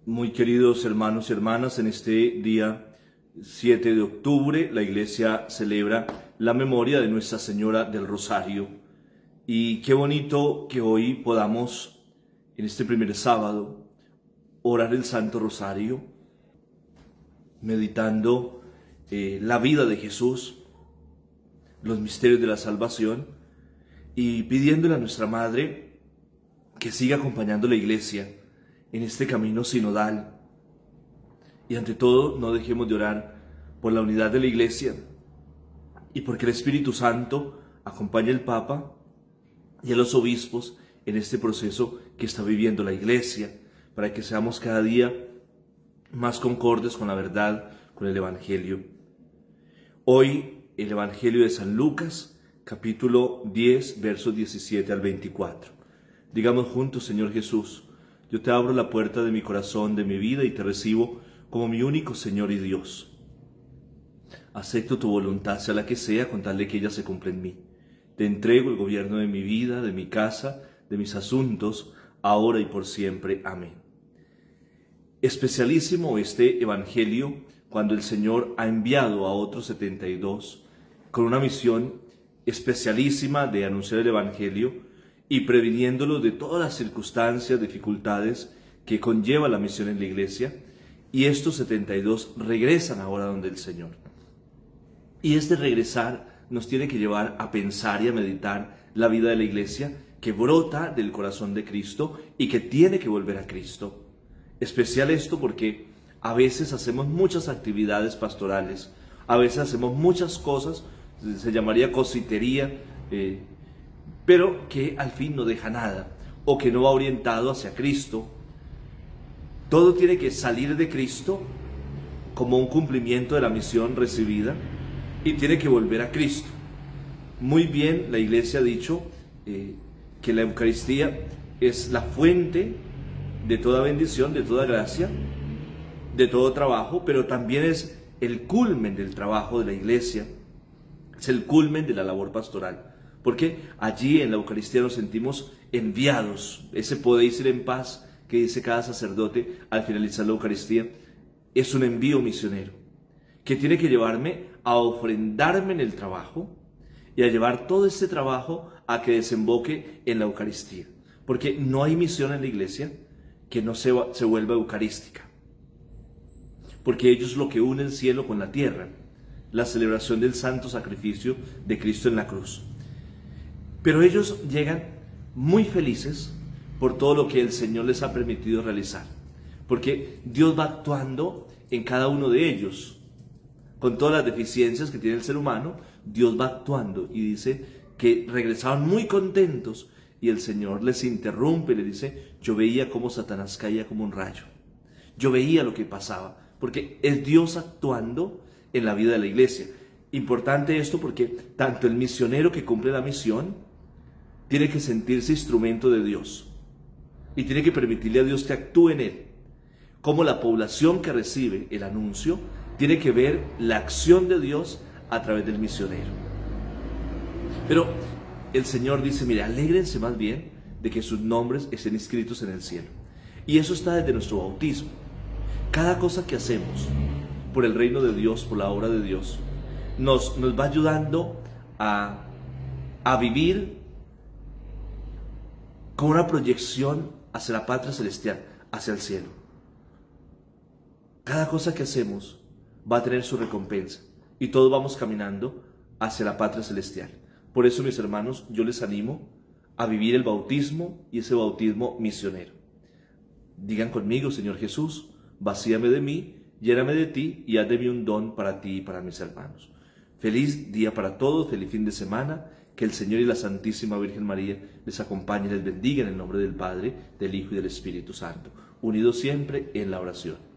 Muy queridos hermanos y hermanas, en este día 7 de octubre la Iglesia celebra la memoria de Nuestra Señora del Rosario. Y qué bonito que hoy podamos, en este primer sábado, orar el Santo Rosario, meditando la vida de Jesús, los misterios de la salvación, y pidiéndole a nuestra Madre que siga acompañando a la Iglesia en este camino sinodal. Y ante todo, no dejemos de orar por la unidad de la Iglesia y porque el Espíritu Santo acompañe al Papa y a los obispos en este proceso que está viviendo la Iglesia, para que seamos cada día más concordes con la verdad, con el Evangelio. Hoy, el Evangelio de San Lucas, capítulo 10, versos 17 al 24. Digamos juntos: Señor Jesús, yo te abro la puerta de mi corazón, de mi vida, y te recibo como mi único Señor y Dios. Acepto tu voluntad, sea la que sea, con tal de que ella se cumpla en mí. Te entrego el gobierno de mi vida, de mi casa, de mis asuntos, ahora y por siempre. Amén. Especialísimo este Evangelio cuando el Señor ha enviado a otros 72 con una misión especialísima de anunciar el Evangelio y previniéndolos de todas las circunstancias, dificultades que conlleva la misión en la Iglesia. Y estos 72 regresan ahora donde el Señor. Y este regresar nos tiene que llevar a pensar y a meditar la vida de la Iglesia, que brota del corazón de Cristo y que tiene que volver a Cristo. Especial esto porque a veces hacemos muchas actividades pastorales, a veces hacemos muchas cosas, se llamaría cositería, pero que al fin no deja nada, o que no va orientado hacia Cristo. Todo tiene que salir de Cristo como un cumplimiento de la misión recibida y tiene que volver a Cristo. Muy bien, la Iglesia ha dicho que la Eucaristía es la fuente de toda bendición, de toda gracia, de todo trabajo, pero también es el culmen del trabajo de la Iglesia, es el culmen de la labor pastoral. Porque allí en la Eucaristía nos sentimos enviados. Ese podéis ir en paz que dice cada sacerdote al finalizar la Eucaristía es un envío misionero que tiene que llevarme a ofrendarme en el trabajo y a llevar todo este trabajo a que desemboque en la Eucaristía. Porque no hay misión en la Iglesia que no se vuelva eucarística. Porque ello es lo que une el cielo con la tierra, la celebración del santo sacrificio de Cristo en la cruz. Pero ellos llegan muy felices por todo lo que el Señor les ha permitido realizar, porque Dios va actuando en cada uno de ellos. Con todas las deficiencias que tiene el ser humano, Dios va actuando, y dice que regresaban muy contentos y el Señor les interrumpe y les dice: yo veía cómo Satanás caía como un rayo, yo veía lo que pasaba, porque es Dios actuando en la vida de la Iglesia. Importante esto porque tanto el misionero que cumple la misión tiene que sentirse instrumento de Dios y tiene que permitirle a Dios que actúe en él, como la población que recibe el anuncio tiene que ver la acción de Dios a través del misionero. Pero el Señor dice: mire, alégrense más bien de que sus nombres estén inscritos en el cielo. Y eso está desde nuestro bautismo. Cada cosa que hacemos por el reino de Dios, por la obra de Dios, nos va ayudando a vivir con una proyección hacia la patria celestial, hacia el cielo. Cada cosa que hacemos va a tener su recompensa y todos vamos caminando hacia la patria celestial. Por eso, mis hermanos, yo les animo a vivir el bautismo y ese bautismo misionero. Digan conmigo: Señor Jesús, vacíame de mí, lléname de ti y haz de mí un don para ti y para mis hermanos. Feliz día para todos, feliz fin de semana. Que el Señor y la Santísima Virgen María les acompañe y les bendiga en el nombre del Padre, del Hijo y del Espíritu Santo, unidos siempre en la oración.